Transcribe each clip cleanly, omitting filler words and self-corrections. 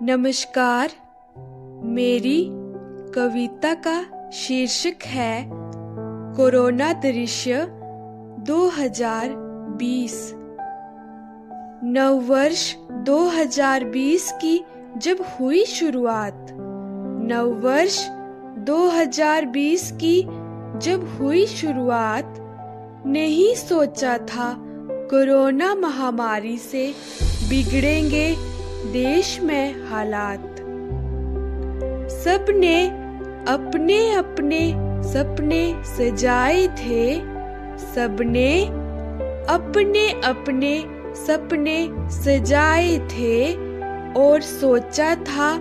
नमस्कार। मेरी कविता का शीर्षक है कोरोना दृश्य 2020। नववर्ष 2020 की जब हुई शुरुआत, नववर्ष 2020 की जब हुई शुरुआत, नहीं सोचा था कोरोना महामारी से बिगड़ेंगे देश में हालात। सबने अपने अपने सपने सजाए थे, सबने अपने अपने सपने सजाए थे और सोचा था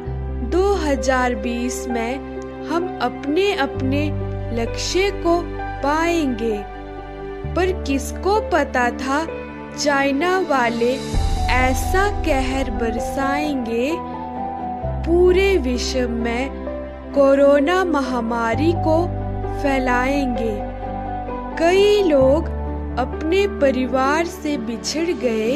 2020 में हम अपने अपने लक्ष्य को पाएंगे। पर किसको पता था चाइना वाले ऐसा कहर बरसाएंगे, पूरे विश्व में कोरोना महामारी को फैलाएंगे। कई लोग अपने परिवार से बिछड़ गए,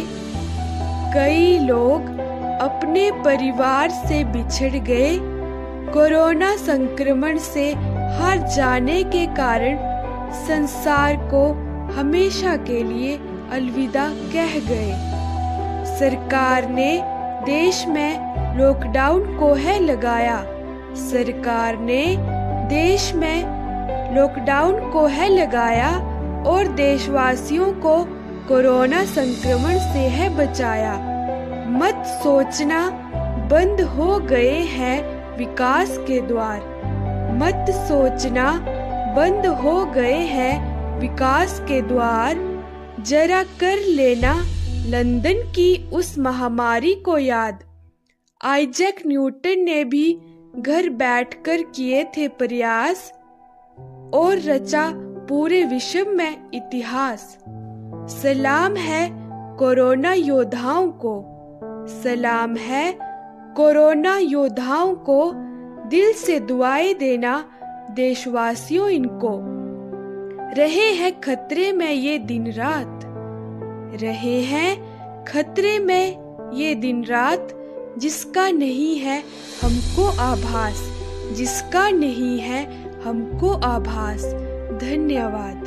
कई लोग अपने परिवार से बिछड़ गए। कोरोना संक्रमण से हार जाने के कारण संसार को हमेशा के लिए अलविदा कह गए। सरकार ने देश में लॉकडाउन को है लगाया, सरकार ने देश में लॉकडाउन को है लगाया और देशवासियों को कोरोना संक्रमण से है बचाया। मत सोचना बंद हो गए हैं विकास के द्वार, मत सोचना बंद हो गए हैं विकास के द्वार। जरा कर लेना लंदन की उस महामारी को याद, आइजैक न्यूटन ने भी घर बैठकर किए थे प्रयास और रचा पूरे विश्व में इतिहास। सलाम है कोरोना योद्धाओं को, सलाम है कोरोना योद्धाओं को, दिल से दुआएं देना देशवासियों इनको। रहे हैं खतरे में ये दिन रात, रहे हैं खतरे में ये दिन रात, जिसका नहीं है हमको आभास, जिसका नहीं है हमको आभास। धन्यवाद।